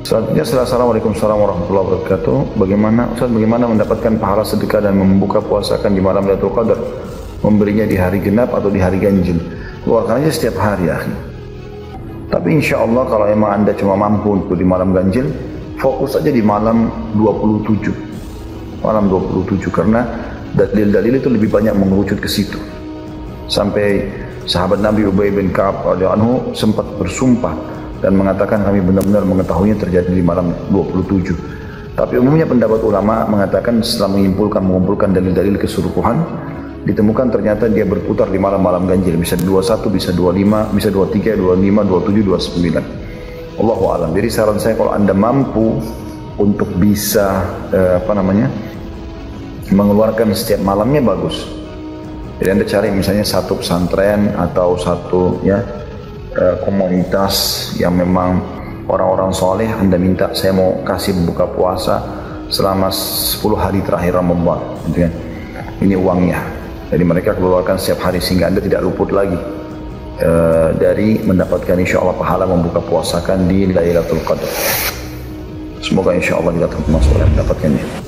Selanjutnya, Assalamualaikum warahmatullahi wabarakatuh. Bagaimana mendapatkan pahala sedekah dan membuka puasakan di malam Lailatul Qadar? Memberinya di hari genap atau di hari ganjil? Keluarkan aja setiap hari, ya. Tapi insya Allah kalau emang Anda cuma mampu untuk di malam ganjil, fokus aja di malam 27. Malam 27, karena dalil-dalil itu lebih banyak mengerucut ke situ. Sampai sahabat Nabi Ubay bin Ka'ab radhiyallahu anhu sempat bersumpah dan mengatakan kami benar-benar mengetahuinya terjadi di malam 27. Tapi umumnya pendapat ulama mengatakan setelah mengumpulkan dalil-dalil keseluruhan, ditemukan ternyata dia berputar di malam-malam ganjil, bisa 21, bisa 25, bisa 23, 25, 27, 29. Allahu a'lam. Jadi saran saya kalau Anda mampu untuk bisa mengeluarkan setiap malamnya, bagus. Jadi Anda cari misalnya satu pesantren atau satu komunitas yang memang orang-orang soleh, Anda minta saya mau kasih buka puasa selama 10 hari terakhir Ramadan, gitu kan. Ini uangnya. Jadi mereka keluarkan setiap hari sehingga Anda tidak luput lagi dari mendapatkan insya Allah pahala membuka puasakan di Lailatul Qadar. Semoga insya Allah kita termasuk yang mendapatkannya.